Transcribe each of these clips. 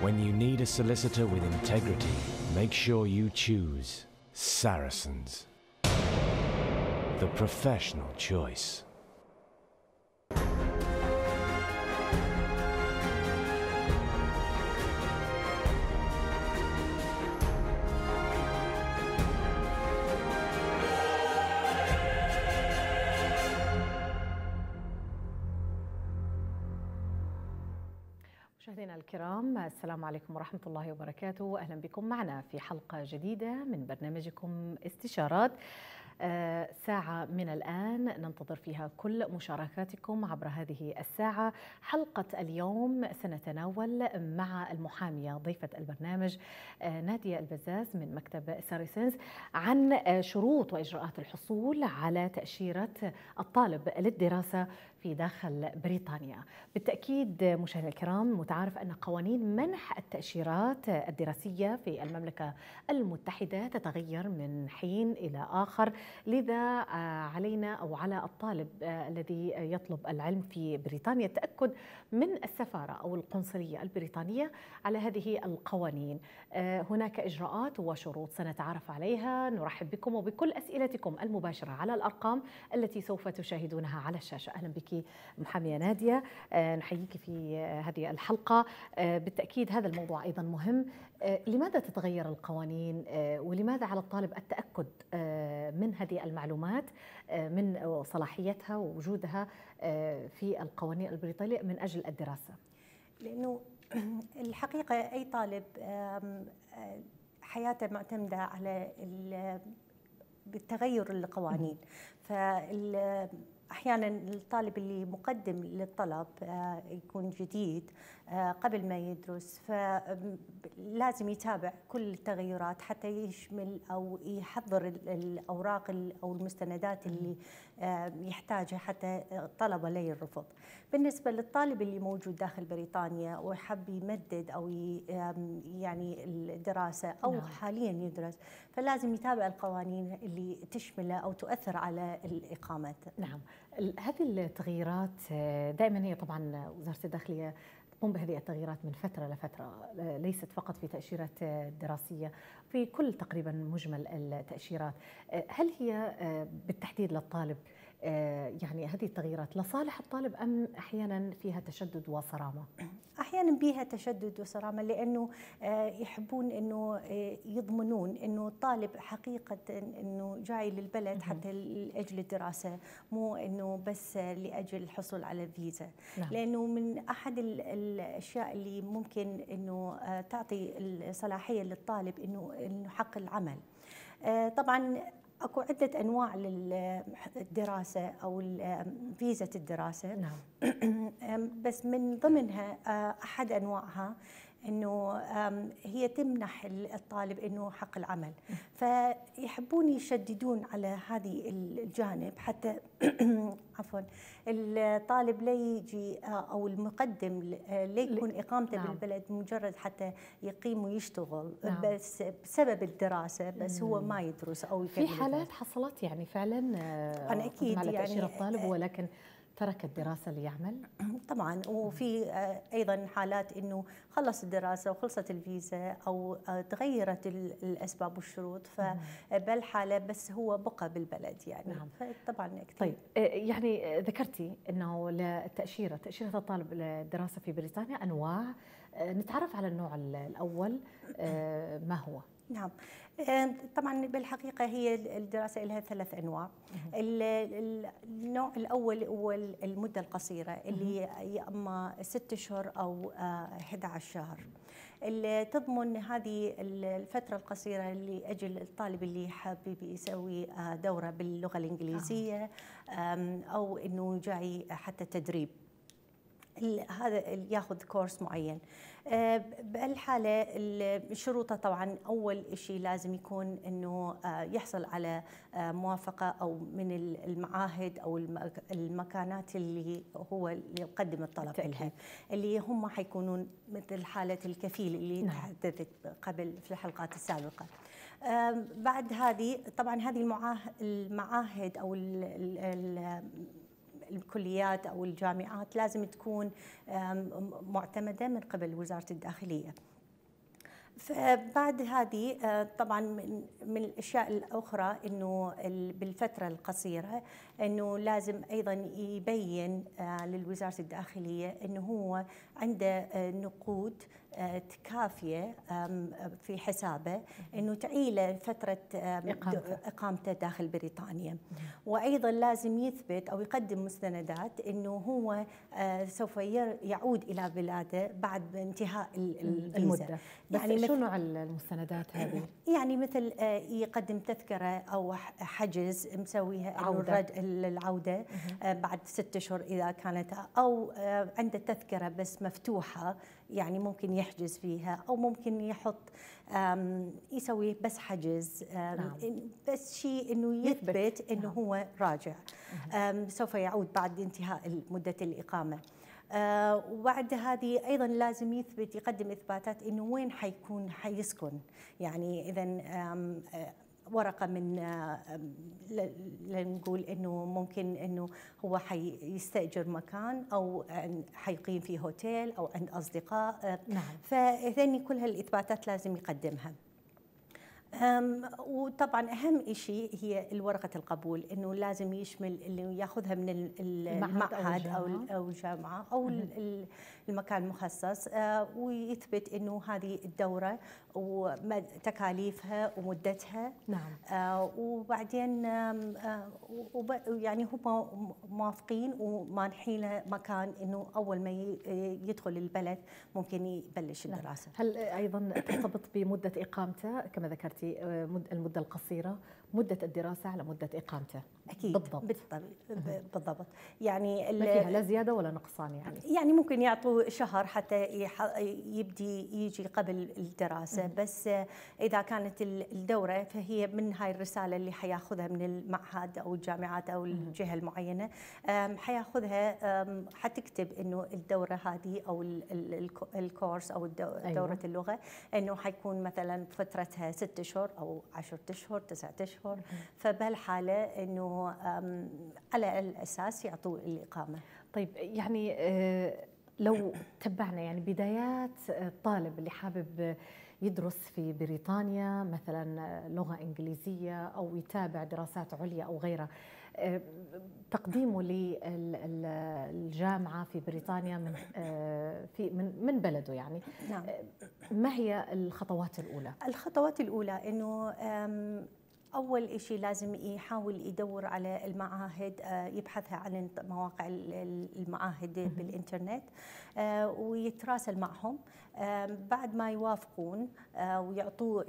When you need a solicitor with integrity, make sure you choose Saracens, the professional choice. مشاهدينا الكرام، السلام عليكم ورحمة الله وبركاته. أهلا بكم معنا في حلقة جديدة من برنامجكم استشارات. ساعة من الآن ننتظر فيها كل مشاركاتكم عبر هذه الساعة. حلقة اليوم سنتناول مع المحامية ضيفة البرنامج نادية البزاز من مكتب ساريسنز عن شروط وإجراءات الحصول على تأشيرة الطالب للدراسة في داخل بريطانيا. بالتأكيد مشاهدينا الكرام، متعارف أن قوانين منح التأشيرات الدراسية في المملكة المتحدة تتغير من حين إلى آخر، لذا علينا أو على الطالب الذي يطلب العلم في بريطانيا التأكد من السفارة أو القنصلية البريطانية على هذه القوانين. هناك إجراءات وشروط سنتعرف عليها. نرحب بكم وبكل أسئلتكم المباشرة على الأرقام التي سوف تشاهدونها على الشاشة. أهلا بك محامية نادية، نحييك في هذه الحلقة. بالتأكيد هذا الموضوع أيضا مهم. لماذا تتغير القوانين ولماذا على الطالب التأكد من هذه المعلومات، من صلاحيتها ووجودها في القوانين البريطانية من أجل الدراسة؟ لأنه الحقيقة أي طالب حياته معتمدة على بالتغير القوانين. أحيانا الطالب اللي مقدم للطلب يكون جديد قبل ما يدرس، فلازم يتابع كل التغيرات حتى يشمل أو يحضر الأوراق أو المستندات اللي يحتاجها حتى طلبه لا يرفض. بالنسبة للطالب اللي موجود داخل بريطانيا وحب يمدد أو يعني الدراسة أو حاليا يدرس، فلازم يتابع القوانين اللي تشمله أو تؤثر على الإقامة. نعم، هذه التغييرات دائما هي طبعا وزارة الداخلية تقوم بهذه التغييرات من فترة لفترة، ليست فقط في تأشيرات دراسية، في كل تقريبا مجمل التأشيرات. هل هي بالتحديد للطالب يعني هذه التغييرات لصالح الطالب أم أحيانا فيها تشدد وصرامة؟ أحيانا بها تشدد وصرامة، لأنه يحبون أنه يضمنون أنه الطالب حقيقة أنه جاي للبلد حتى لأجل الدراسة، مو أنه بس لأجل الحصول على الفيزا. نعم. لأنه من أحد الأشياء اللي ممكن أنه تعطي الصلاحية للطالب أنه حق العمل. طبعا اكو عدة انواع للدراسة او فيزا الدراسة. نعم. بس من ضمنها احد انواعها انه هي تمنح الطالب انه حق العمل، فيحبون يشددون على هذه الجانب حتى عفوا الطالب لا يجي او المقدم لا يكون اقامته بالبلد مجرد حتى يقيم ويشتغل بس بسبب الدراسه، بس هو ما يدرس او في حالات حصلت يعني فعلا أنا اكيد على يعني تأشيرة الطالب ولكن ترك الدراسة ليعمل. طبعا، وفي ايضا حالات انه خلص الدراسه وخلصت الفيزا او تغيرت الاسباب والشروط، فبالحاله بس هو بقى بالبلد يعني. نعم. فطبعا كثير. طيب يعني ذكرتي انه تأشيرة الطالب للدراسة في بريطانيا انواع، نتعرف على النوع الاول ما هو؟ نعم، طبعا بالحقيقة هي الدراسة لها 3 أنواع. النوع الأول هو المدة القصيرة اللي يا إما 6 أشهر أو 11 شهر، اللي تضمن هذه الفترة القصيرة لأجل الطالب اللي حابب يسوي دورة باللغة الإنجليزية أو إنه جاي حتى تدريب، هذا ياخذ كورس معين. بهالحاله الشروط طبعا اول شيء لازم يكون انه يحصل على موافقه او من المعاهد او المكانات اللي هو اللي يقدم الطلب لها، اللي هم حيكونون مثل حاله الكفيل اللي تحدثت قبل في الحلقات السابقه. بعد هذه طبعا هذه المعاهد او الكليات أو الجامعات لازم تكون معتمدة من قبل وزارة الداخلية. فبعد هذه طبعا من الاشياء الاخرى انه بالفتره القصيره انه لازم ايضا يبين للوزاره الداخليه انه هو عنده نقود كافيه في حسابه انه تعيله فتره اقامته داخل بريطانيا. وايضا لازم يثبت او يقدم مستندات انه هو سوف يعود الى بلاده بعد انتهاء المده. يعني شو نوع المستندات هذه؟ يعني مثل يقدم تذكره او حجز مسويها العوده بعد 6 اشهر اذا كانت، او عنده تذكره بس مفتوحه يعني ممكن يحجز فيها، او ممكن يحط يسوي بس حجز بس شيء انه يثبت انه هو راجع سوف يعود بعد انتهاء مده الاقامه. وبعد هذه ايضا لازم يقدم اثباتات انه وين حيسكن. يعني اذا ورقه من لنقول انه ممكن انه هو حيستاجر مكان او حيقيم في هوتيل او عند اصدقاء. فهذني كل هالاثباتات لازم يقدمها. وطبعا اهم شيء هي ورقه القبول، انه لازم يشمل اللي ياخذها من المعهد او الجامعه او المكان المخصص، ويثبت انه هذه الدوره وتكاليفها ومدتها. وبعدين يعني هم موافقين ومانحين له مكان انه اول ما يدخل البلد ممكن يبلش الدراسه. هل ايضا ترتبط بمده اقامته كما ذكرتي المده القصيره، مده الدراسه على مده اقامته؟ اكيد بالضبط. يعني ما فيها لا زياده ولا نقصان. يعني ممكن يعطوا شهر حتى يبدي يجي قبل الدراسه، بس اذا كانت الدوره فهي من هاي الرساله اللي حياخذها من المعهد او الجامعات او الجهه المعينه، حياخذها حتكتب انه الدوره هذه او الكورس او دوره اللغه انه حيكون مثلا فترتها 6 اشهر او 10 اشهر 9 اشهر. فبهالحاله انه على الاساس يعطوا الاقامه. طيب يعني لو تبعنا يعني بدايات الطالب اللي حابب يدرس في بريطانيا مثلا لغه انجليزيه او يتابع دراسات عليا او غيرها، تقديمه للجامعه في بريطانيا من بلده يعني. ما هي الخطوات الاولى؟ الخطوات الاولى انه أول شيء لازم يحاول يدور على المعاهد، يبحثها عن مواقع المعاهد بالإنترنت ويتراسل معهم. بعد ما يوافقون ويعطوه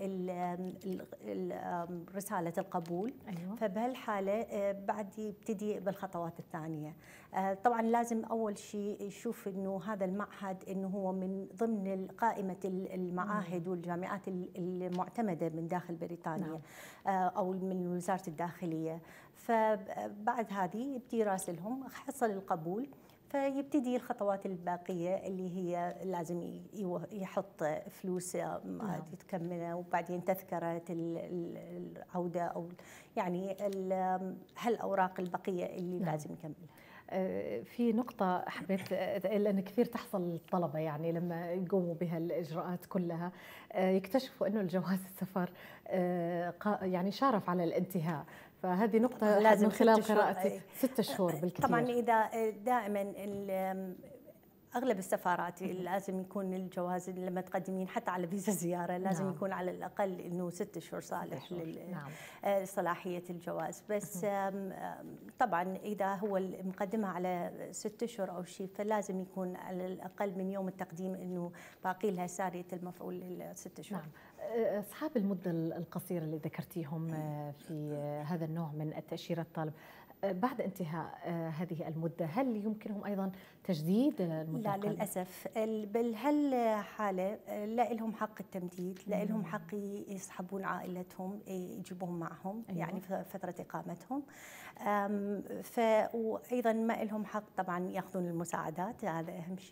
رسالة القبول، فبهالحالة بعد يبتدي بالخطوات الثانية. طبعا لازم أول شيء يشوف إنه هذا المعهد إنه هو من ضمن قائمة المعاهد والجامعات المعتمدة من داخل بريطانيا أو من وزارة الداخلية. فبعد هذه يبتدي يراسلهم، حصل القبول فيبتدي الخطوات الباقية اللي هي لازم يحط فلوس تكمله، وبعدين تذكرة العودة أو يعني هالأوراق البقية اللي لازم يكملها. في نقطة حبيت، لأن كثير تحصل الطلبة يعني لما يقوموا بها الإجراءات كلها يكتشفوا أنه الجواز السفر يعني شارف على الانتهاء، فهذه نقطة لازم من خلال قراءتي 6 شهور بالكثير. طبعا إذا دائما أغلب السفارات لازم يكون الجواز لما تقدمين حتى على فيزا زيارة لازم يكون على الأقل إنه 6 شهور صالح لصلاحية الجواز. بس طبعا إذا هو مقدمها على 6 أشهر أو شيء فلازم يكون على الأقل من يوم التقديم إنه باقي لها سارية المفعول 6 شهور. أصحاب المدة القصيرة اللي ذكرتيهم في هذا النوع من التأشيرة الطالب بعد انتهاء هذه المدة هل يمكنهم أيضا تجديد المدة؟ لا للأسف، بهالحالة لا لهم حق التمديد، لا لهم حق يسحبون عائلتهم يجيبوهم معهم يعني في فترة إقامتهم. وأيضا ما لهم حق طبعا يأخذون المساعدات، هذا أهم شيء.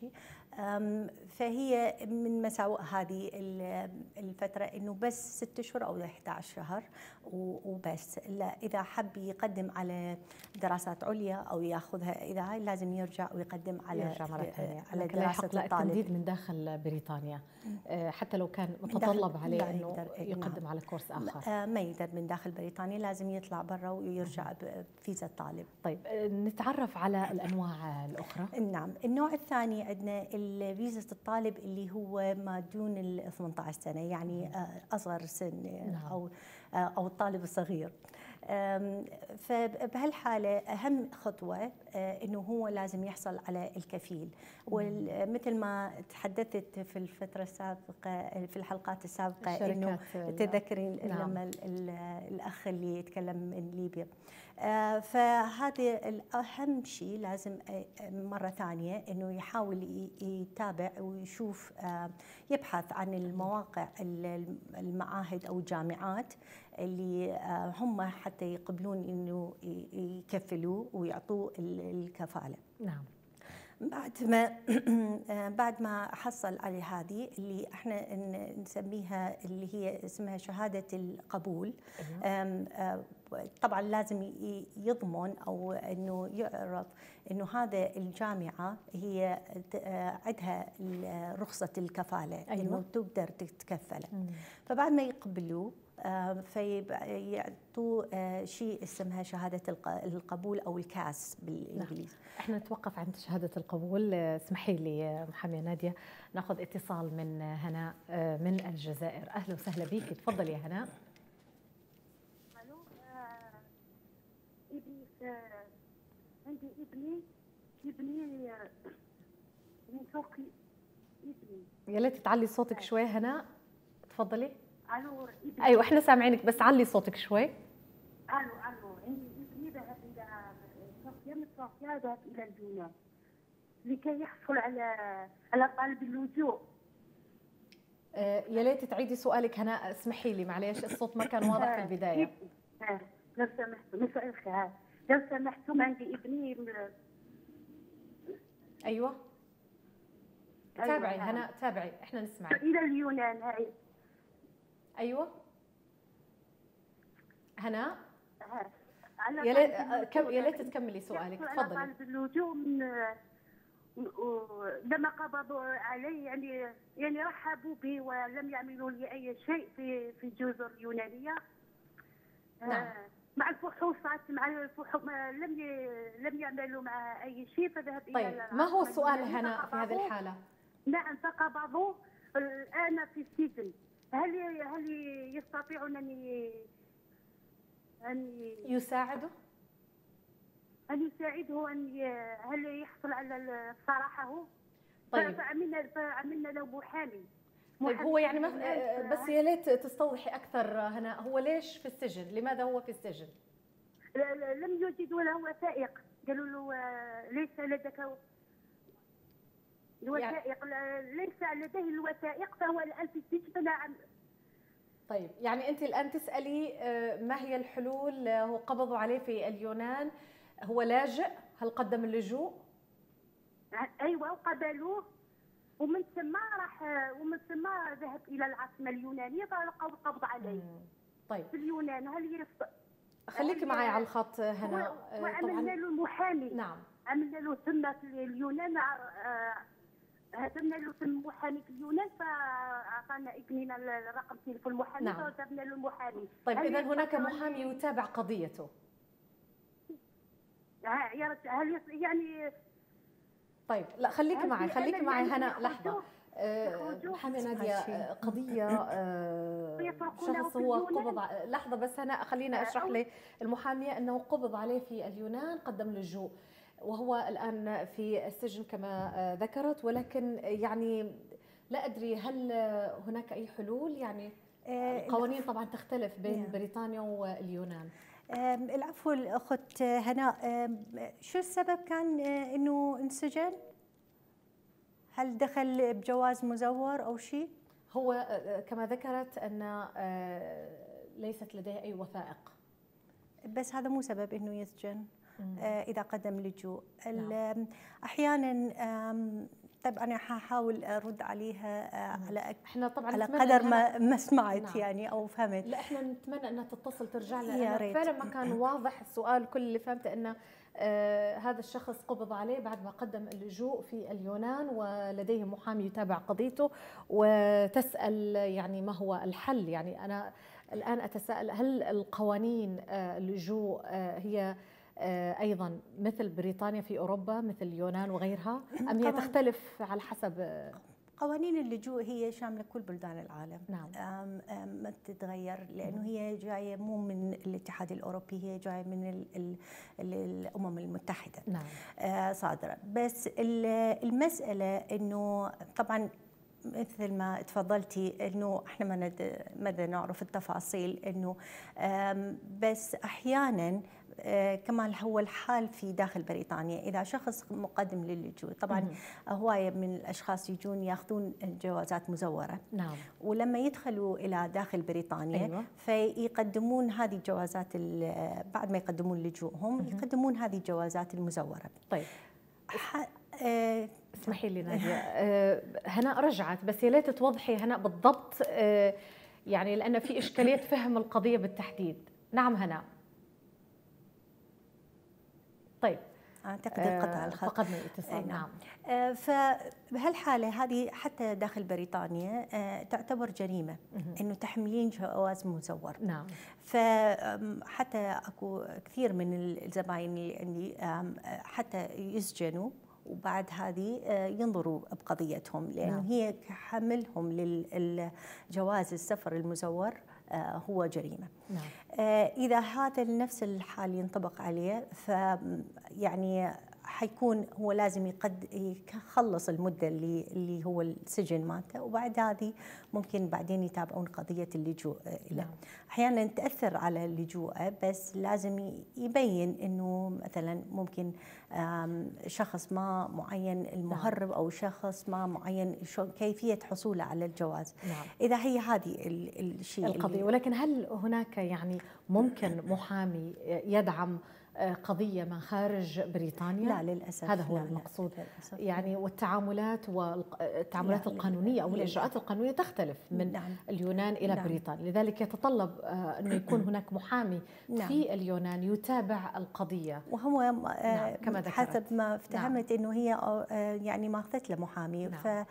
فهي من مساوئ هذه الفترة إنه بس 6 أشهر أو 11 شهر وبس. لا، إذا حب يقدم على دراسات عليا أو ياخذها، إذا هاي لازم يرجع ويقدم على مرة ثانية على دراسة الطالب، التمديد من داخل بريطانيا حتى لو كان متطلب عليه إنه يقدم على كورس آخر. ما يقدر من داخل بريطانيا، لازم يطلع برا ويرجع بفيزا الطالب. طيب نتعرف على الأنواع الأخرى. نعم، النوع الثاني عندنا فيزا الطالب اللي هو ما دون ال 18 سنة، يعني أصغر سن أو الطالب الصغير. فبهالحالة أهم خطوة إنه هو لازم يحصل على الكفيل، ومثل ما تحدثت في الفترة السابقة في الحلقات السابقة إنه تذكرين لما الأخ اللي يتكلم من ليبيا. فهذا الأهم شيء، لازم مرة ثانية إنه يحاول يتابع ويشوف، يبحث عن المواقع المعاهد أو الجامعات اللي هم حتى يقبلون إنه يكفلوه ويعطوه الكفالة. نعم. بعد ما حصل على هذه اللي احنا نسميها اللي هي اسمها شهادة القبول. طبعا لازم يضمن او انه يعرف انه هذا الجامعة هي عندها رخصة الكفالة. انه تقدر تتكفل. فبعد ما يقبلوه فيعطوا شيء اسمها شهادة القبول أو الكاس بالإنجليزي. احنا نتوقف عند شهادة القبول. اسمحي لي محامية نادية ناخذ اتصال من هناء من الجزائر. أهلا وسهلا بك، تفضلي يا هناء. الو. ابني عندي ابني من فوقي. ابني يا ليت تعلي صوتك شوي هناء، تفضلي. الو. ايوه احنا سامعينك بس علي صوتك شوي. الو. عندي ابني ذهب الى صوفيا، من صوفيا ذهب الى اليونان لكي يحصل على طالب اللجوء. يا ليت تعيدي سؤالك هناء، اسمحي لي معليش الصوت ما كان واضح في البدايه. لو سمحتوا، مساء الخير، لو سمحتم عندي ابني. ايوه تابعي هناء، تابعي احنا نسمع. الى اليونان. هاي ايوه هناء. يا ليت تكملي سؤالك، تفضلي. طالب اللجوء لما قبضوا علي يعني رحبوا بي ولم يعملوا لي اي شيء في الجزر اليونانيه. نعم. مع الفحوصات لم يعملوا معها اي شيء، فذهب طيب الى ما هو السؤال هناء في هذه الحاله؟ نعم، فقبضوا الان في السجن. هل يستطيعون أن يساعده؟ هل يساعده هل يحصل على صراحه؟ طيب فعملنا له محامي. طيب هو يعني بس يا ليت تستوضحي اكثر هناء، هو ليش في السجن؟ لماذا هو في السجن؟ لم يجدوا له وثائق، قالوا له ليس لديك الوثائق، ليس لديه الوثائق فهو الان في السجن. طيب يعني انت الان تسالي ما هي الحلول؟ هو قبضوا عليه في اليونان، هو لاجئ، هل قدم اللجوء؟ ايوه وقبلوه، ومن ثم ذهب الى العاصمه اليونانيه فلقوا القبض عليه. طيب في اليونان. خليكي معي على الخط هنا. وعملنا له محامي. نعم. عملنا له ثم في اليونان، هدمنا له في المحامي في اليونان، فاعطانا ابننا الرقم تليفون المحامي. نعم. فذهبنا له المحامي. طيب اذا هناك محامي يتابع قضيته؟ هل يعني طيب لا خليكي معي هناء لحظه. محامية نادية، قضية شخص هو قبض لحظة بس هناء، خلينا أشرح لي. المحامية أنه قبض عليه في اليونان، قدم لجوء وهو الآن في السجن كما ذكرت، ولكن يعني لا أدري هل هناك أي حلول؟ يعني القوانين طبعا تختلف بين بريطانيا واليونان. العفو الأخت هناء، شو السبب كان أنه انسجن؟ هل دخل بجواز مزور أو شيء؟ هو كما ذكرت أن ليست لديه أي وثائق. بس هذا مو سبب أنه يسجن إذا قدم لجوء. نعم. أحيانا طيب انا حاحاول ارد عليها احنا طبعا على قدر ما سمعت. نعم. يعني او فهمت. لا احنا نتمنى انها تتصل ترجع لنا، يا ريت. فعلا ما كان واضح السؤال. كل اللي فهمته انه هذا الشخص قبض عليه بعد ما قدم اللجوء في اليونان، ولديه محامي يتابع قضيته، وتسأل يعني ما هو الحل. يعني أنا الآن أتساءل، هل القوانين اللجوء هي أيضا مثل بريطانيا في أوروبا، مثل اليونان وغيرها، أم هي تختلف على حسب؟ قوانين اللجوء هي شاملة كل بلدان العالم. نعم. ما تتغير، لأنه هي جاية مو من الاتحاد الأوروبي، هي جاية من الأمم المتحدة. نعم. صادرة. بس المسألة أنه طبعا مثل ما تفضلتي انه احنا ما نعرف التفاصيل، انه بس احيانا كمان هو الحال في داخل بريطانيا. اذا شخص مقدم للجوء، طبعا هوايه من الاشخاص يجون ياخذون جوازات مزوره. نعم. ولما يدخلوا الى داخل بريطانيا أيوة. فيقدمون هذه الجوازات، بعد ما يقدمون لجوءهم يقدمون هذه الجوازات المزوره. طيب اسمحي لي نادية، هناء رجعت، بس يا ليت توضحي هناء بالضبط، يعني لأن في إشكالية فهم القضية بالتحديد. نعم هناء. طيب اعتقد انقطع الخط، فقدنا الاتصال. نعم. فبهالحاله هذه حتى داخل بريطانيا تعتبر جريمه انه تحملين جواز مزور. نعم. فحتى اكو كثير من الزباين اللي عندي حتى يسجنوا، وبعد هذه ينظروا بقضيتهم، لأنه نعم. هي حملهم للجواز السفر المزور هو جريمة. نعم. إذا هذا نفس الحال ينطبق عليه، فيعني حيكون هو لازم يخلص المدة اللي هو السجن مالته، وبعد هذه ممكن بعدين يتابعون قضية اللجوء له. نعم. أحيانا تأثر على اللجوء، بس لازم يبين إنه مثلا ممكن شخص ما معين المهرب. نعم. أو شخص ما معين كيفية حصوله على الجواز. نعم. إذا هي هذه الشيء القضية. ولكن هل هناك يعني ممكن محامي يدعم قضية من خارج بريطانيا؟ لا للأسف. هذا هو المقصود. يعني والتعاملات القانونية أو الإجراءات القانونية تختلف من نعم. اليونان إلى نعم. بريطانيا، لذلك يتطلب أنه يكون هناك محامي نعم. في اليونان يتابع القضية. وهو نعم. كما ذكرت. حسب ما افتهمت. نعم. أنه هي يعني ما أخذت له محامي. نعم.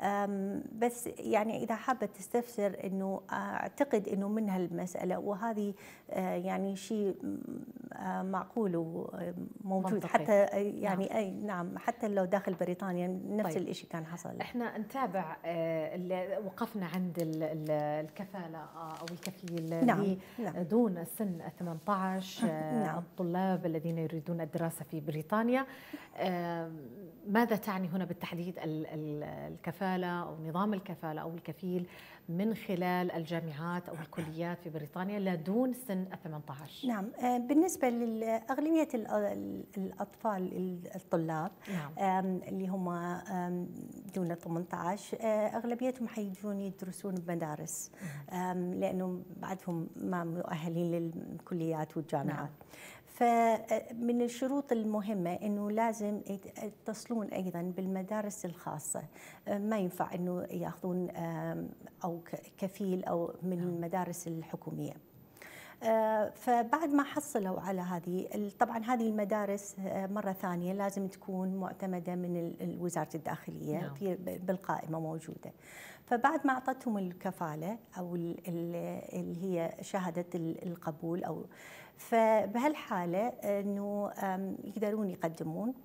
بس يعني إذا حابة تستفسر أنه أعتقد أنه من هالمسألة، وهذه يعني شيء معقول وموجود منطقي. حتى يعني نعم. أي نعم، حتى لو داخل بريطانيا نفس طيب. الشيء كان حصل. احنا نتابع وقفنا عند الكفالة أو الكفيل. نعم. نعم. دون سن 18. نعم. الطلاب الذين يريدون الدراسة في بريطانيا، ماذا تعني هنا بالتحديد الكفالة أو نظام الكفالة أو الكفيل من خلال الجامعات أو الكليات في بريطانيا لدون سن 18؟ نعم. بالنسبة لأغلبية الأطفال الطلاب اللي هم دون 18 أغلبيتهم حيجون يدرسون بمدارس، لأنه بعدهم ما مؤهلين للكليات والجامعات. نعم. فمن الشروط المهمة أنه لازم يتصلون أيضا بالمدارس الخاصة، ما ينفع أنه يأخذون أو كفيل أو من المدارس الحكومية. فبعد ما حصلوا على هذه، طبعا هذه المدارس مرة ثانية لازم تكون معتمدة من وزارة الداخلية. نعم. في بالقائمة موجودة. فبعد ما أعطتهم الكفالة أو اللي هي شهادة القبول، أو فبهالحالة أنه يقدرون يقدمون،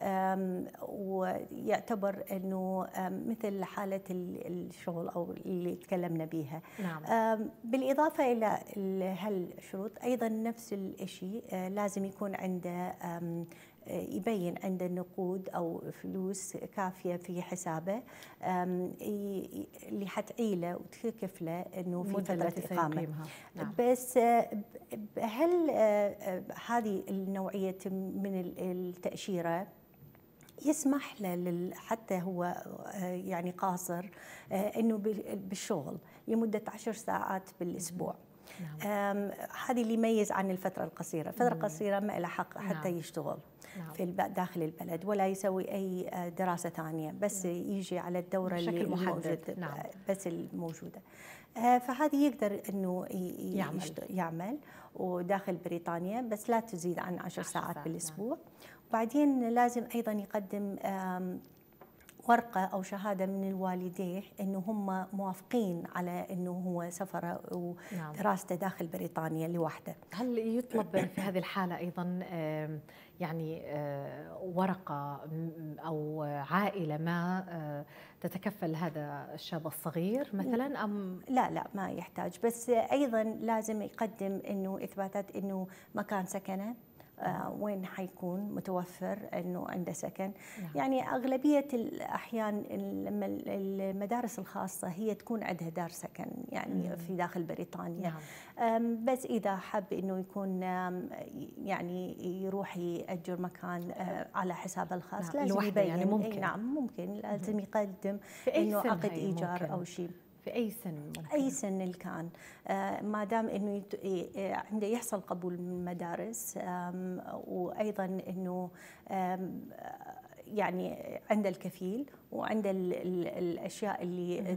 ويعتبر أنه مثل حالة الشغل أو اللي تكلمنا بها. نعم. بالإضافة إلى هالشروط أيضا نفس الشيء لازم يكون عنده يبين عنده نقود أو فلوس كافية في حسابه اللي حتعيله وتكفله إنه في فترة إقامة. نعم. بس هل هذه النوعية من التأشيرة يسمح له حتى هو يعني قاصر إنه بالشغل لمدة 10 ساعات بالأسبوع. نعم. هذه اللي يميز عن الفترة القصيرة. الفترة القصيرة ما لها حق حتى نعم. يشتغل. نعم. في داخل البلد، ولا يسوي أي دراسة ثانية، بس يجي على الدورة اللي موجودة، نعم. بس الموجودة. فهذه يقدر أنه يعمل وداخل بريطانيا، بس لا تزيد عن 10 ساعات بالأسبوع. نعم. وبعدين لازم أيضا يقدم ورقة أو شهادة من الوالدين أنه هم موافقين على أنه هو سفره ودراسته داخل بريطانيا لوحده. هل يطلب في هذه الحالة أيضا يعني ورقة أو عائلة ما تتكفل هذا الشاب الصغير مثلا أم؟ لا ما يحتاج، بس أيضا لازم يقدم أنه إثباتات أنه مكان سكنه وين حيكون متوفر، انه عنده سكن. نعم. يعني اغلبيه الاحيان لما المدارس الخاصه هي تكون عندها دار سكن يعني في داخل بريطانيا. نعم. بس اذا حب انه يكون يعني يروح يأجر مكان على حسابه الخاص، نعم. لازم يبين يعني ممكن. نعم ممكن، لازم يقدم انه عقد ايجار او شيء. في أي سن ممكن؟ أي سن اللي كان، ما دام إنه عنده يحصل قبول من المدارس، وأيضا إنه يعني عند الكفيل وعند الاشياء اللي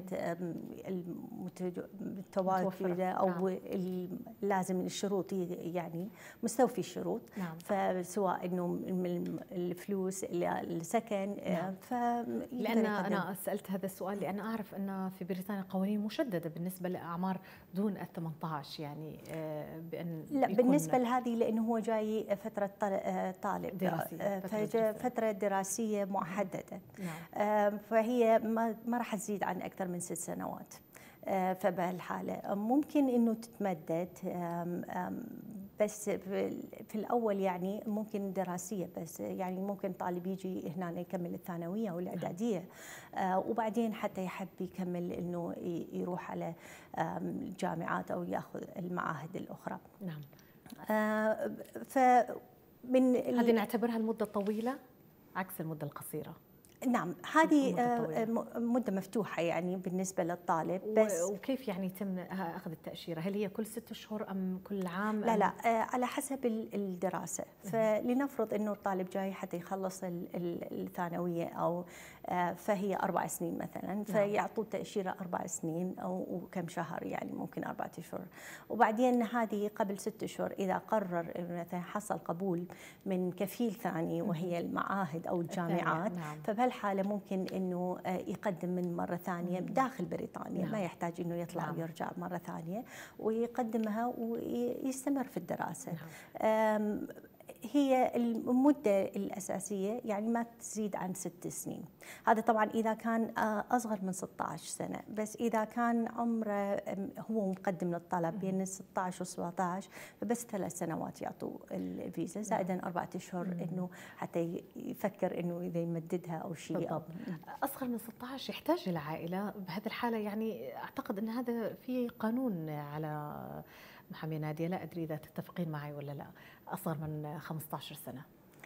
المتوفره او لازم الشروط يعني مستوفي الشروط. نعم. فسواء انه من الفلوس السكن. نعم. لان انا سالت هذا السؤال لان اعرف ان في بريطانيا قوانين مشدده بالنسبه لاعمار دون ال 18 يعني بان لا بالنسبه لهذه لانه هو جاي فتره طالب دراسي فتره دراسيه محدده. نعم. فهي ما راح تزيد عن أكثر من 6 سنوات. فبهالحالة ممكن إنه تتمدد، بس في الأول يعني ممكن دراسية بس، يعني ممكن طالب يجي هنا يكمل الثانوية أو الإعدادية، وبعدين حتى يحب يكمل إنه يروح على الجامعات أو يأخذ المعاهد الأخرى. نعم. فمن هذه نعتبرها المدة الطويلة عكس المدة القصيرة. نعم، هذه مدة مفتوحة يعني بالنسبة للطالب. بس وكيف يعني يتم أخذ التأشيرة؟ هل هي كل 6 أشهر أم كل عام؟ لا على حسب الدراسة. فلنفرض إنه الطالب جاي حتى يخلص الثانوية أو فهي 4 سنين مثلا، فيعطوه تأشيرة 4 سنين أو كم شهر، يعني ممكن 4 أشهر. وبعدين هذه قبل 6 أشهر إذا قرر إنه مثلا حصل قبول من كفيل ثاني وهي المعاهد أو الجامعات. نعم. فبهالحالة ممكن إنه يقدم من مرة ثانية داخل بريطانيا. نعم. ما يحتاج إنه يطلع ويرجع مرة ثانية، ويقدمها ويستمر في الدراسة. نعم. هي المدة الأساسية يعني ما تزيد عن 6 سنين. هذا طبعا إذا كان أصغر من 16 سنة، بس إذا كان عمره هو مقدم للطلب بين 16 و 17 فبس 3 سنوات يعطوا الفيزا، زائدا 4 أشهر إنه حتى يفكر إنه إذا يمددها أو شيء. بالضبط. أصغر من 16 يحتاج إلى عائلة بهذه الحالة، يعني أعتقد أن هذا في قانون على محامية نادية، لا أدري إذا تتفقين معي ولا لا، أصغر من 15 سنة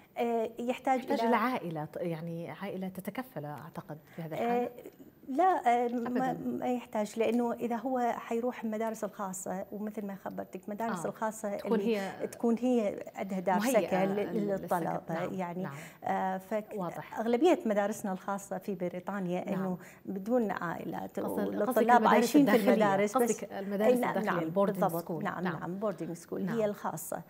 يحتاج إلى عائلة، يعني عائلة تتكفل أعتقد في هذا الحالة. لا ما يحتاج، لأنه إذا هو حيروح المدارس الخاصة، ومثل ما خبرتك المدارس الخاصة تكون هي عندها دار سكن للطلبة. نعم. يعني نعم. فأغلبية مدارسنا الخاصة في بريطانيا نعم. إنه بدون عائلات والطلاب عايشين في المدارس، بس المدارس الداخلية. نعم. البوردينج سكول. نعم بوردينج سكول. نعم. هي الخاصة.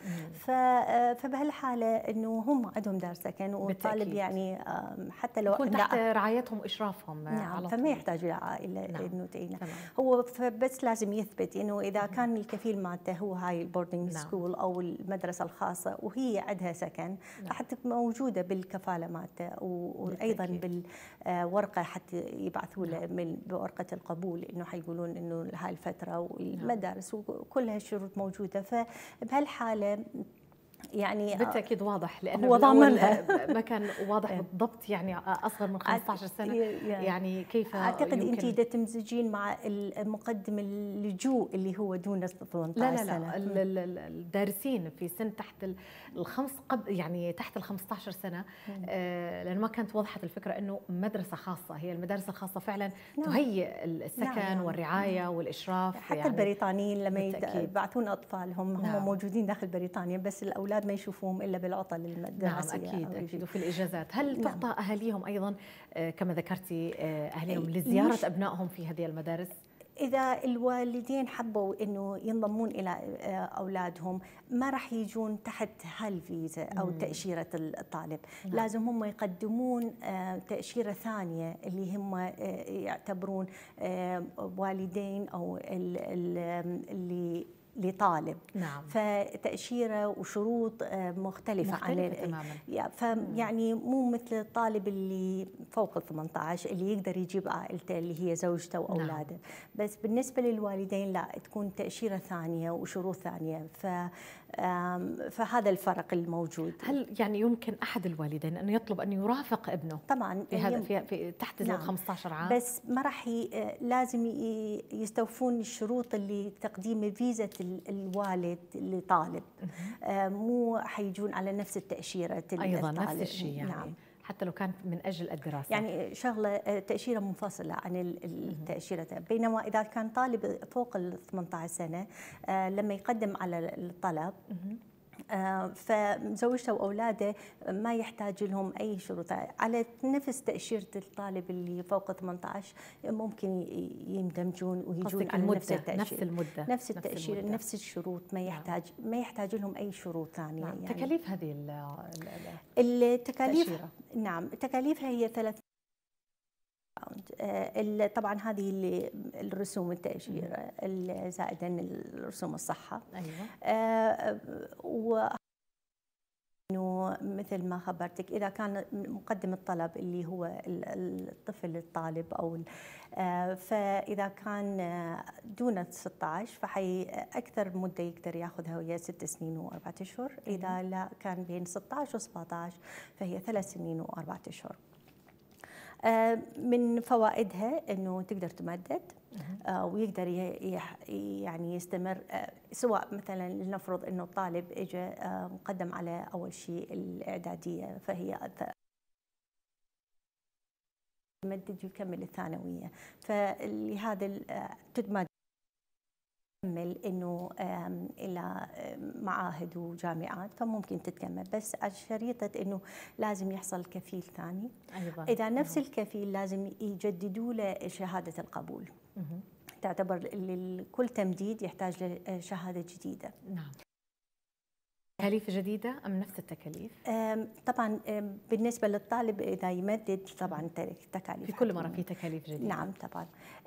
فبهالحالة إنه هم عندهم دار سكن، والطالب يعني حتى لو يكون تحت رعايتهم وإشرافهم. نعم. ما يحتاج إلى عائلة. نعم. إنه تعينه. هو بس لازم يثبت إنه إذا كان الكفيل مالته هو هاي البوردينج نعم. سكول أو المدرسة الخاصة وهي عندها سكن، نعم. حتى موجودة بالكفالة مالته، وأيضا بالورقة حتى يبعثوا له من بورقة القبول إنه حيقولون إنه هاي الفترة والمدارس وكل هالشروط موجودة. فبهالحالة يعني بالتأكيد واضح، لأنه هو ضامنها ما كان واضح بالضبط، يعني أصغر من 15 سنة. يعني كيف أعتقد أنت إذا تمزجين مع المقدم اللجوء اللي هو دون 18 سنة. لا الدارسين في سن تحت يعني تحت ال 15 سنة، لأن ما كانت وضحت الفكرة أنه مدرسة خاصة. هي المدارس الخاصة فعلا تهيئ السكن والرعاية والإشراف. حتى يعني البريطانيين لما يبعثون أطفالهم هم موجودين داخل بريطانيا، بس الأولاد الأولاد ما يشوفوهم إلا بالعطل الدراسية. نعم أكيد وفي الإجازات. هل تعطى أهاليهم أيضا كما ذكرتي أهاليهم لزيارة أبنائهم في هذه المدارس؟ إذا الوالدين حبوا إنه ينضمون إلى أولادهم ما راح يجون تحت هالفيزا أو تأشيرة الطالب. لازم هم يقدمون تأشيرة ثانية اللي هم يعتبرون والدين أو اللي لطالب. نعم. فتأشيرة وشروط مختلفة عن تماما. فيعني مو مثل الطالب اللي فوق ال 18 اللي يقدر يجيب عائلته اللي هي زوجته وأولاده. نعم. بس بالنسبة للوالدين لا، تكون تأشيرة ثانية وشروط ثانية. فهذا الفرق الموجود. هل يعني يمكن أحد الوالدين أن يطلب أن يرافق ابنه طبعا في هذا في تحت 15 عام؟ بس ما راح لازم يستوفون الشروط اللي تقديم فيزا الوالد لطالب. مو حيجون على نفس التأشيرة أيضا نفس الشيء يعني. نعم. حتى لو كانت من أجل الدراسة، يعني شغلة تأشيرة منفصلة عن التأشيرة. بينما إذا كان طالب فوق ال 18 سنة لما يقدم على الطلب فزوجته وأولاده ما يحتاج لهم أي شروط على نفس تأشيرة الطالب اللي فوق 18. ممكن يندمجون ويجون على نفس التأشيرة، نفس التأشيرة، نفس الشروط. ما يحتاج لهم أي شروط ثانية. نعم. يعني تكاليف هذه التكاليف، نعم تكاليفها هي 3 طبعا هذه الرسوم التأشيرة زائدا الرسوم الصحة. أيوة. إنه مثل ما خبرتك إذا كان مقدم الطلب اللي هو الطفل الطالب أو فإذا كان دون 16 فحي أكثر مدة يقدر ياخذها هي 6 سنين و4 أشهر. إذا لا كان بين 16 و17 فهي 3 سنين و4 أشهر. من فوائدها انه تقدر تمدد ويقدر يعني يستمر. سواء مثلا لنفرض انه الطالب اجى مقدم على اول شيء الاعداديه فهي تمدد ويكمل الثانويه. فلهذا تمدد انه الى معاهد وجامعات فممكن تتكمل. بس على شريطه انه لازم يحصل كفيل ثاني. أيضا. اذا نفس الكفيل لازم يجددوا له شهاده القبول. تعتبر كل تمديد يحتاج لشهاده جديده. نعم. تكاليف جديده ام نفس التكاليف؟ طبعا بالنسبه للطالب اذا يمدد طبعا تكاليف في كل مره في تكاليف جديده. نعم طبعا.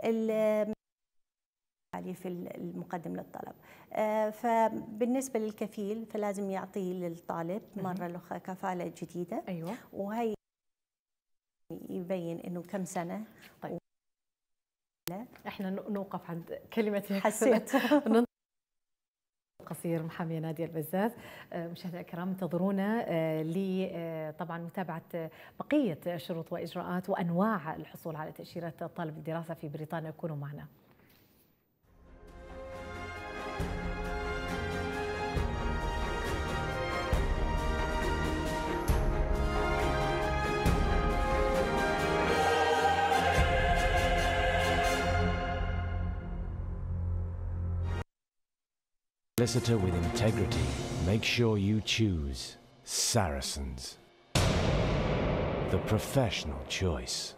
في المقدم للطلب. فبالنسبة للكفيل فلازم يعطي للطالب مرة له كفالة جديدة. أيوة. وهي يبين إنه كم سنة. طيب. إحنا نوقف عند كلمة حسيت قصير محامية نادية البزاز. مشاهدينا الكرام انتظرونا طبعا متابعة بقية شروط وإجراءات وأنواع الحصول على تأشيرة طالب الدراسة في بريطانيا. كونوا معنا. Solicitor with integrity. Make sure you choose Saracens, the professional choice.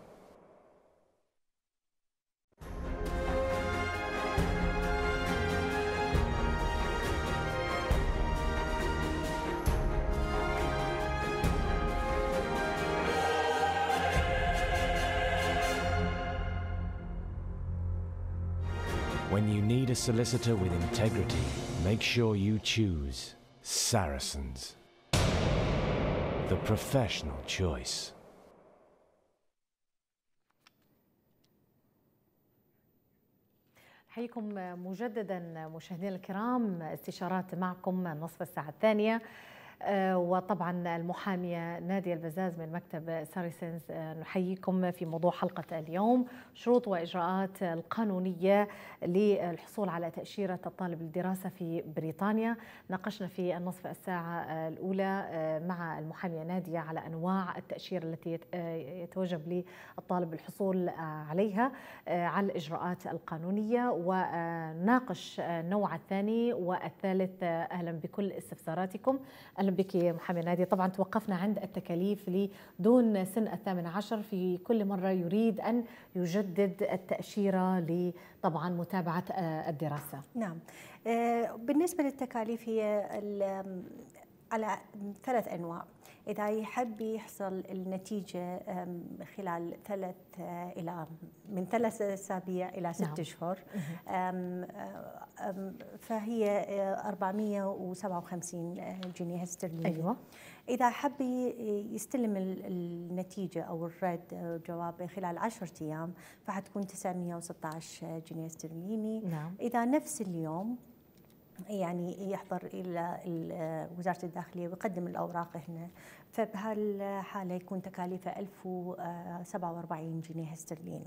When you need a solicitor with integrity, make sure you choose Saracens, the professional choice. حيكم مجددا مشاهدينا الكرام. استشارات معكم نصف الساعة الثانية. وطبعا المحامية نادية البزاز من مكتب ساريسنز. نحييكم في موضوع حلقة اليوم، شروط وإجراءات القانونية للحصول على تأشيرة الطالب للدراسة في بريطانيا. ناقشنا في النصف الساعة الأولى مع المحامية نادية على أنواع التأشيرة التي يتوجب للطالب الحصول عليها، على الإجراءات القانونية، وناقش النوع الثاني والثالث. أهلا بكل استفساراتكم. أهلا بك محامية نادية. طبعا توقفنا عند التكاليف لدون سن 18 في كل مرة يريد أن يجدد التأشيرة لطبعا متابعة الدراسة. نعم، بالنسبة للتكاليف هي على 3 أنواع. إذا يحب يحصل النتيجة خلال من 3 أسابيع إلى 6 أشهر، فهي 457 جنيه استرليني. أيوة. إذا حب يستلم النتيجة أو الرد جوابه خلال 10 أيام فحتكون 916 جنيه استرليني. نعم. إذا نفس اليوم يعني يحضر إلى وزارة الداخلية ويقدم الأوراق هنا، فبهالحالة يكون تكاليفه 1047 جنيه استرليني،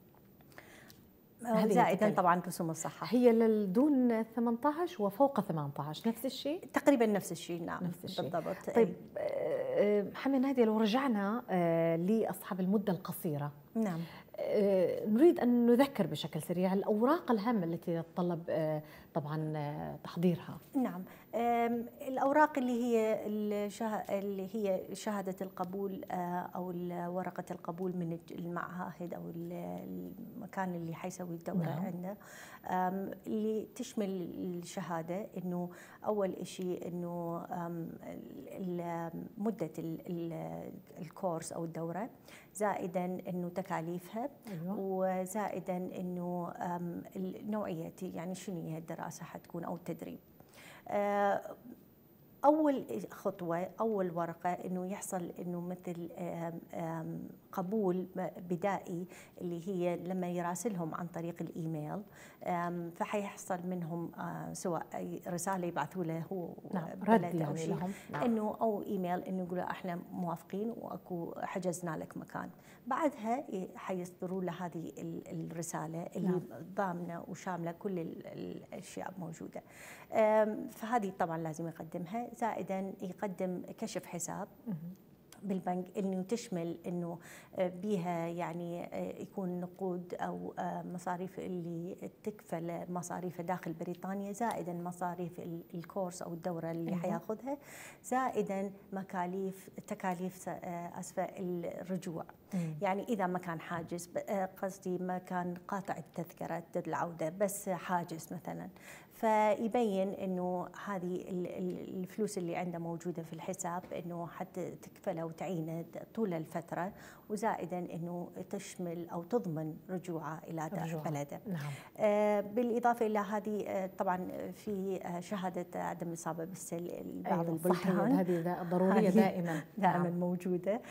زائدا طبعا رسوم الصحة. هي للدون 18 وفوق 18 نفس الشيء؟ تقريبا نفس الشيء. نعم، نفس الشيء بالضبط. طيب محمد نادية، لو رجعنا لأصحاب المدة القصيرة، نعم، نريد أن نذكر بشكل سريع الأوراق الهامة التي يتطلب طبعا تحضيرها. نعم، الأوراق اللي هي شهادة القبول أو ورقة القبول من المعهد أو المكان اللي حيسوي الدورة. نعم. عنده اللي تشمل الشهادة إنه أول شيء إنه مدة الكورس أو الدورة، زائدا إنه تكاليفها. أيوة. وزائدا إنه نوعية يعني شنو هي الدراسة حتكون أو التدريب. أول خطوة، أول ورقة إنه يحصل إنه مثل قبول بدائي اللي هي لما يراسلهم عن طريق الإيميل، فحيحصل منهم سواء رسالة يبعثوا له هو رد يعني أو لهم. إنه أو إيميل إنه يقولوا إحنا موافقين وأكو حجزنا لك مكان. بعدها حيصدروا له هذه الرسالة اللي ضامنة وشاملة كل الأشياء موجودة. فهذه طبعا لازم يقدمها، زائدا يقدم كشف حساب بالبنك انه تشمل انه بيها يعني يكون نقود او مصاريف اللي تكفل مصاريف داخل بريطانيا، زائدا مصاريف الكورس او الدوره اللي حياخذها، زائدا تكاليف الرجوع. يعني اذا ما كان حاجز، قصدي ما كان قاطع التذكره العوده بس حاجز مثلا، فيبين انه هذه الفلوس اللي عنده موجوده في الحساب انه حتى تكفله وتعينه طول الفتره، وزائدا انه تشمل او تضمن رجوعه الى بلده. نعم. بالاضافه الى هذه طبعا في شهاده عدم الاصابه بالسل بعض البلدان، هذه ضروريه دائما موجوده.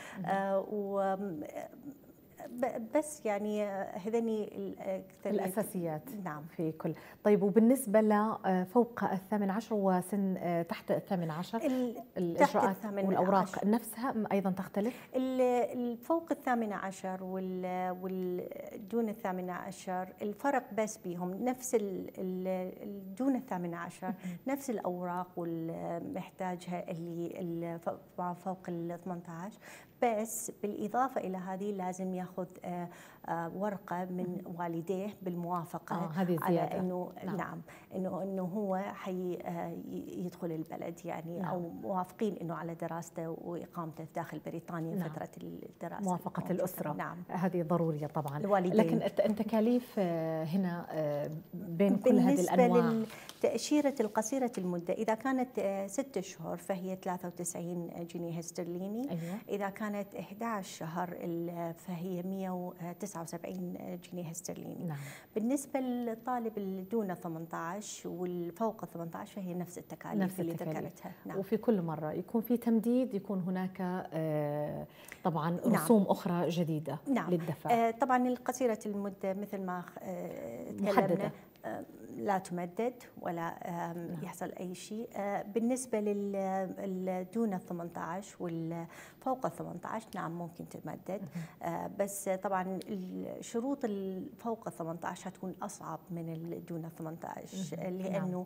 بس يعني هذني الأساسيات. نعم. في كل. طيب، وبالنسبة لفوق 18 وسن تحت 18 الإجراءات والأوراق نفسها أيضا تختلف؟ فوق 18 والدون 18 الفرق بس بيهم نفس دون 18 نفس الأوراق والمحتاجها اللي فوق 18، بس بالإضافة إلى هذه لازم يأخذ ورقة من والديه بالموافقة على إنه نعم إنه هو يدخل البلد يعني. نعم. أو موافقين إنه على دراسته وإقامته داخل بريطانيا. نعم. فترة الدراسة موافقة الأسرة. نعم. هذه ضرورية طبعا. الوالدين. لكن التكاليف هنا بين كل هذه الأنواع. بالنسبة لتأشيرة القصيرة المدة، إذا كانت 6 أشهر فهي 93 جنيه استرليني. أيوة. إذا كانت 11 شهر فهي 179 جنيه استرليني. نعم. بالنسبة للطالب اللي دون 18 والفوق 18 فهي نفس التكاليف اللي ذكرتها. نعم. وفي كل مرة يكون في تمديد، يكون هناك طبعا رسوم. نعم. أخرى جديدة. نعم. للدفع. طبعا القصيرة المدة مثل ما تكلمنا لا تمدد ولا يحصل أي شيء. بالنسبة دون 18 والفوق 18 نعم ممكن تمدد، بس طبعا الشروط الفوق 18 هتكون أصعب من دون 18 لأنه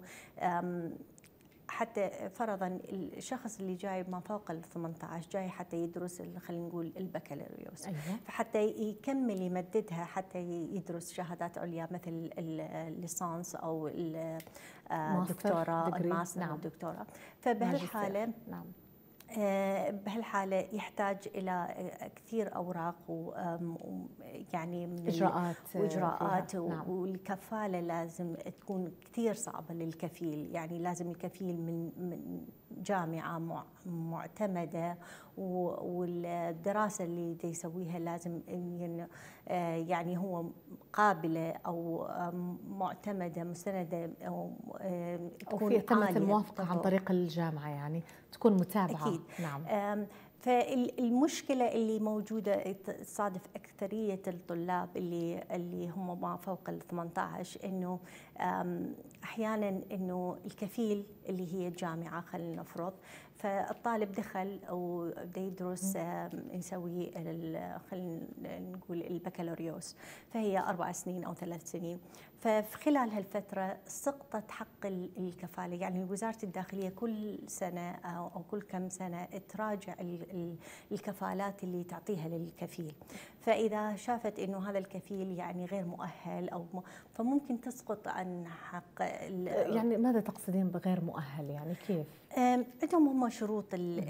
حتى فرضا الشخص اللي جاي ما فوق ال 18 جاي حتى يدرس خلينا نقول البكالوريوس، فحتى يكمل يمددها حتى يدرس شهادات عليا مثل الليسانس او الدكتوراه، الماستر او الدكتوراه. فبهالحاله بهالحالة يحتاج إلى كثير أوراق ويعني من إجراءات والكفالة لازم تكون كثير صعبة للكفيل، يعني لازم الكفيل من جامعة معتمدة، والدراسة اللي يسويها لازم يعني هو قابلة أو معتمدة مستندة أو تكون تمت الموافقة عن طريق الجامعة، يعني تكون متابعة. أكيد. نعم. فالمشكلة اللي موجودة تصادف أكثرية الطلاب اللي هم ما فوق ال 18 إنه أحيانا إنه الكفيل اللي هي الجامعة خلينا نفرض، فالطالب دخل أو بده يدرس يسوي خلينا نقول البكالوريوس، فهي 4 سنين أو 3 سنين. ففي خلال هالفترة سقطت حق الكفالة، يعني وزارة الداخلية كل سنة أو كل كم سنة تراجع الكفالات اللي تعطيها للكفيل، فإذا شافت إنه هذا الكفيل يعني غير مؤهل أو فممكن تسقط عن حق. يعني ماذا تقصدين بغير مؤهل؟ يعني كيف؟ عندهم هم شروط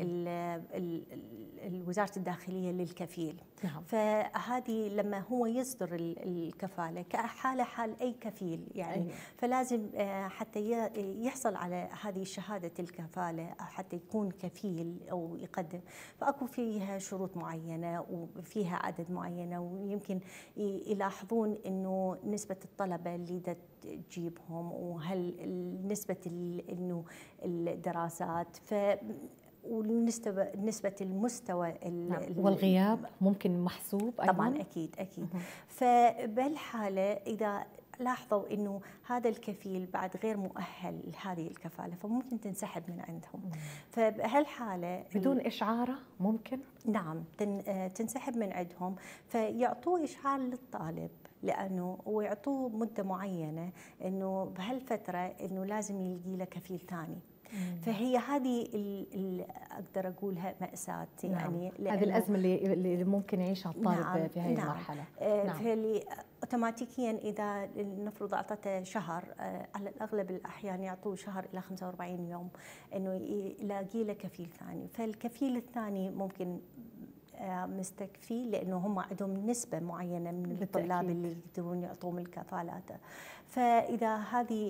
وزارة الداخلية للكفيل. نعم. فهذه لما هو يصدر الكفالة كحالة حال أي كفيل يعني فلازم حتى يحصل على هذه شهادة الكفالة حتى يكون كفيل أو يقدم، فأكو فيها شروط معينة وفيها عدد معينة، ويمكن يلاحظون إنه نسبة الطلبة اللي تجيبهم وهل نسبة إنه الدراسات ونسبة المستوى والغياب ممكن محسوب أيضا. طبعا أكيد. فبهالحالة إذا لاحظوا إنه هذا الكفيل بعد غير مؤهل لهذه الكفالة فممكن تنسحب من عندهم. فبهالحالة بدون إشعاره ممكن؟ نعم تنسحب من عندهم، فيعطوه إشعار للطالب لأنه ويعطوه مدة معينة إنه بهالفترة إنه لازم يلقي له كفيل ثاني. فهي هذه أقدر أقولها مأساة. يعني هذه الأزمة اللي ممكن يعيشها الطالب في هذه المرحلة. فاللي أوتوماتيكيا إذا نفرض أعطته شهر، على الأغلب الأحيان يعطوه شهر إلى 45 يوم إنه يلاقي له كفيل ثاني. فالكفيل الثاني ممكن مستكفي لأنه هم عندهم نسبة معينة من الطلاب اللي يقدرون يعطوهم الكفالات. فإذا هذه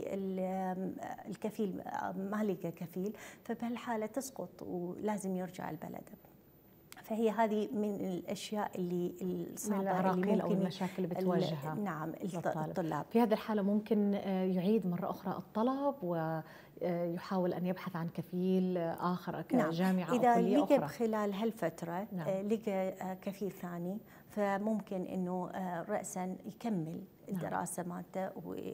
الكفيل ما لقى كفيل فبهالحالة تسقط ولازم يرجع البلد. فهي هذه من الأشياء الصعبة من العراقيل أو المشاكل اللي بتواجهها نعم الطلاب. في هذه الحالة ممكن يعيد مرة أخرى الطلب ويحاول أن يبحث عن كفيل آخر كجامعة أو كلية أخرى. إذا لقى خلال هالفترة لقى كفيل ثاني فممكن إنه رأسا يكمل الدراسة مالته.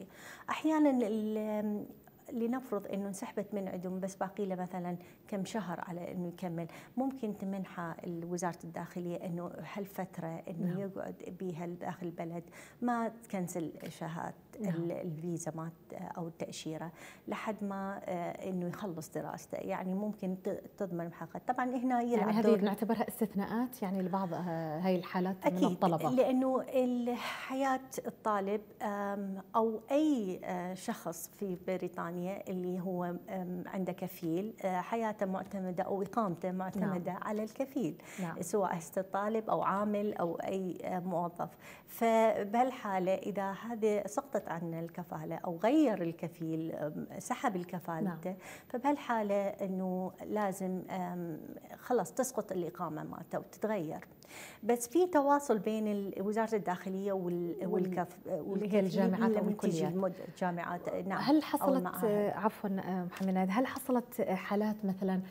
وأحيانا لنفرض انه انسحبت من عندهم بس باقي له مثلا كم شهر على انه يكمل، ممكن تمنحه وزاره الداخليه انه هالفتره انه يقعد بها داخل البلد ما تكنسل شهاده الفيزا مات او التاشيره لحد ما انه يخلص دراسته. يعني ممكن تضمن حقه. طبعا هنا يعني هذه نعتبرها استثناءات يعني لبعض هاي الحالات أكيد من الطلبه، لانه حياه الطالب او اي شخص في بريطانيا اللي هو عنده كفيل حياته معتمدة أو إقامته معتمدة على الكفيل، سواء طالب أو عامل أو أي موظف. فبهالحالة إذا هذه سقطت عن الكفالة أو غير الكفيل سحب الكفالة فبهالحالة أنه لازم خلص تسقط الإقامة مالته وتتغير. بس في تواصل بين وزارة الداخلية واللي هي الجامعات أو الكليات. الجامعات نعم. هل حصلت عفوا محمد نايد، هل حصلت حالات مثلا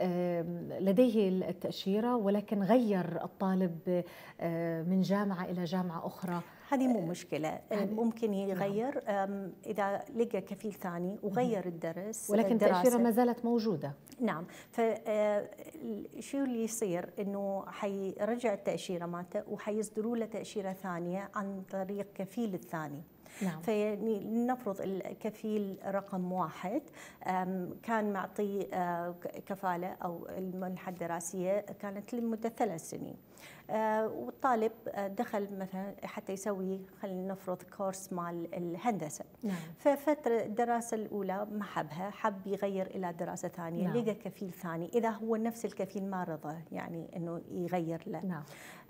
لديه التأشيرة ولكن غير الطالب من جامعة إلى جامعة أخرى هذه مو مشكلة، ممكن يغير إذا لقى كفيل ثاني وغير الدرس، ولكن التأشيرة ما زالت موجودة. نعم. فشو اللي يصير إنه حيرجع التأشيرة مالته وحيصدروا له تأشيرة ثانية عن طريق كفيل الثاني. نعم. فيعني نفرض الكفيل رقم 1 كان معطي كفالة أو المنحة الدراسية كانت لمدة 3 سنين، والطالب دخل مثلا حتى يسوي، خلينا نفرض كورس مال الهندسة. نعم. ففترة الدراسة الأولى ما حبها، حب يغير إلى دراسة ثانية. نعم. لقى كفيل ثاني، إذا هو نفس الكفيل ما رضى يعني إنه يغير له. نعم.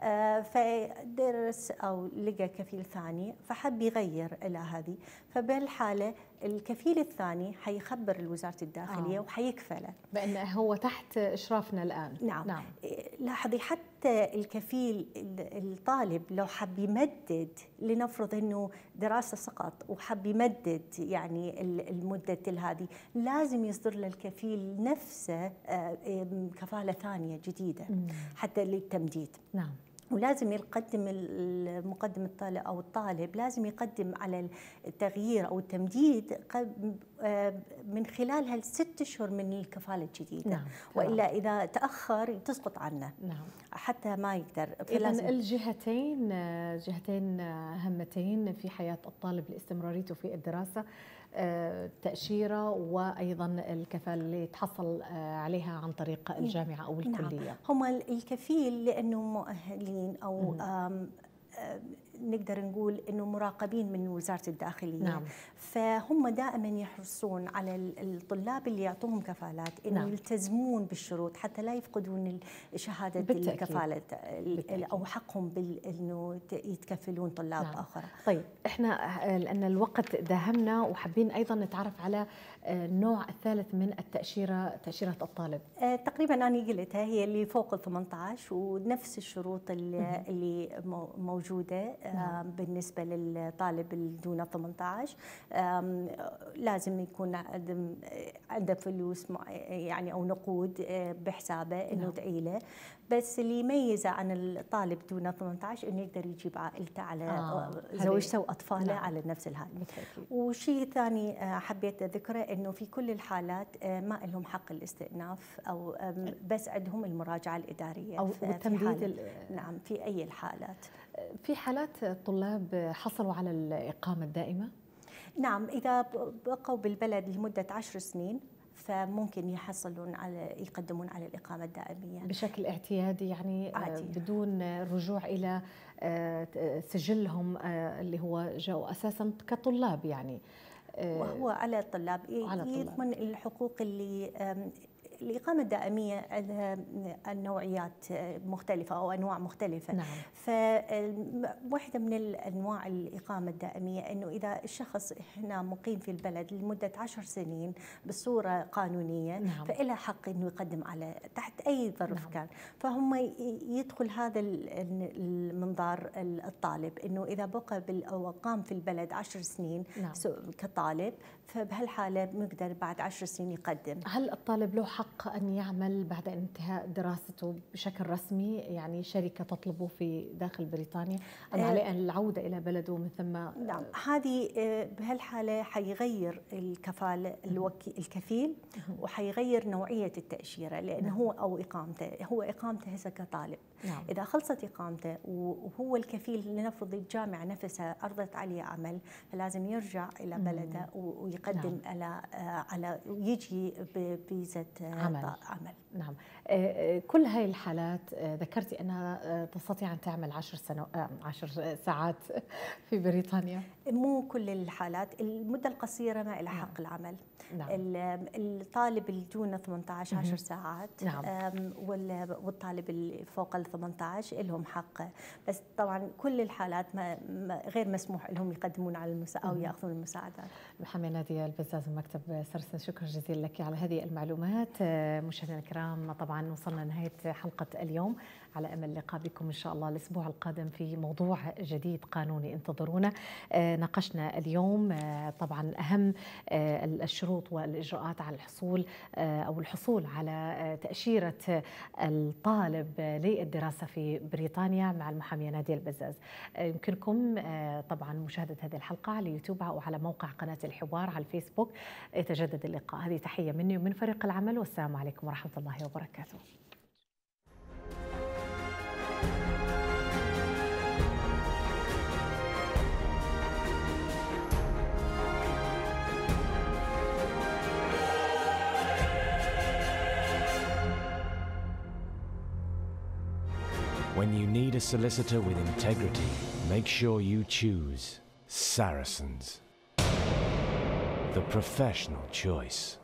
فدرس أو لقى كفيل ثاني فحب يغير إلى هذه، فبهالحالة الكفيل الثاني حيخبر وزارة الداخلية وحيكفله بأنه هو تحت إشرافنا الآن. نعم. نعم. لاحظي حتى الكفيل الطالب لو حب يمدد، لنفرض انه دراسه سقط وحب يمدد يعني المده هذه، لازم يصدر له الكفيل نفسه كفاله ثانيه جديده حتى للتمديد. نعم. ولازم يقدم المقدم الطالب او الطالب لازم يقدم على التغيير او التمديد من خلال هال6 أشهر من الكفاله الجديده. نعم. والا اذا تاخر تسقط عنه. نعم. حتى ما يقدر. إذن الجهتين جهتين هامتين في حياه الطالب لاستمراريته في الدراسه، التأشيرة وأيضا الكفالة اللي تحصل عليها عن طريق الجامعة أو الكلية. نعم. هم الكفيل لأنه مؤهلين أو نقدر نقول انه مراقبين من وزاره الداخليه. نعم. فهم دائما يحرصون على الطلاب اللي يعطوهم كفالات انه نعم. يلتزمون بالشروط حتى لا يفقدون شهاده الكفاله او حقهم بانه يتكفلون طلاب. نعم. اخرى. طيب احنا لان الوقت داهمنا وحابين ايضا نتعرف على النوع الثالث من التأشيرة، تأشيرة الطالب. تقريبا أنا قلتها، هي اللي فوق ال 18 ونفس الشروط اللي موجودة. نعم. بالنسبة للطالب اللي دون 18 لازم يكون عنده فلوس يعني أو نقود بحسابه إنه تعيله. بس اللي يميزه عن الطالب دون 18 انه يقدر يجيب عائلته على زوجته واطفاله. نعم. على نفس الهاي. وشيء ثاني حبيت اذكره انه في كل الحالات ما لهم حق الاستئناف او بس عندهم المراجعه الاداريه او التمديد. نعم. في اي الحالات. في حالات الطلاب حصلوا على الاقامه الدائمه. نعم. اذا بقوا بالبلد لمده 10 سنين فممكن يحصلون على يقدمون على الإقامة الدائمية بشكل اعتيادي يعني عادي. بدون رجوع إلى سجلهم اللي هو جاءوا أساسا كطلاب يعني. وهو على الطلاب يضمن الحقوق اللي الإقامة الدائمية عندها نوعيات مختلفة أو أنواع مختلفة. نعم. فواحدة من الأنواع الإقامة الدائمية أنه إذا الشخص هنا مقيم في البلد لمدة 10 سنين بصورة قانونية. نعم. فإله حق أنه يقدم على تحت أي ظرف. نعم. كان فهم يدخل هذا المنظار الطالب أنه إذا بقى أو أقام في البلد 10 سنين. نعم. كطالب، فبهالحالة نقدر بعد 10 سنين يقدم. هل الطالب له حق أن يعمل بعد انتهاء دراسته بشكل رسمي، يعني شركة تطلبه في داخل بريطانيا، أم عليه العودة إلى بلده من ثم؟ نعم. هذه بهالحالة حيغير الكفالة الكفيل وحيغير نوعية التأشيرة لأنه هو أو إقامته هسه كطالب. نعم. إذا خلصت إقامته وهو الكفيل لنفرض الجامعة نفسها أرضت عليه عمل، فلازم يرجع إلى بلده ويقدم. نعم. على ويجي بفيزا عمل. نعم. كل هاي الحالات ذكرتي أنها تستطيع أن تعمل 10 ساعات في بريطانيا. مو كل الحالات، المدة القصيرة ما لها حق العمل. نعم. الطالب اللي دون 18 10 ساعات. نعم. والطالب اللي فوق ال 18 لهم حق، بس طبعا كل الحالات غير مسموح لهم يقدمون على أو يأخذون المساعدات. محامية نادية البزاز من مكتب سرسن، شكرا جزيلا لك على هذه المعلومات. مشاهدينا الكرام، طبعا وصلنا لنهاية حلقة اليوم. على أمل اللقاء بكم إن شاء الله الأسبوع القادم في موضوع جديد قانوني. انتظرونا. ناقشنا اليوم طبعا أهم الشروط والإجراءات على الحصول أو الحصول على تأشيرة الطالب للدراسة في بريطانيا مع المحامية نادية البزاز. يمكنكم طبعا مشاهدة هذه الحلقة على يوتيوب أو على موقع قناة الحوار على الفيسبوك. يتجدد اللقاء. هذه تحية مني ومن فريق العمل، والسلام عليكم ورحمة الله وبركاته. When you need a solicitor with integrity, make sure you choose Saracens, the professional choice.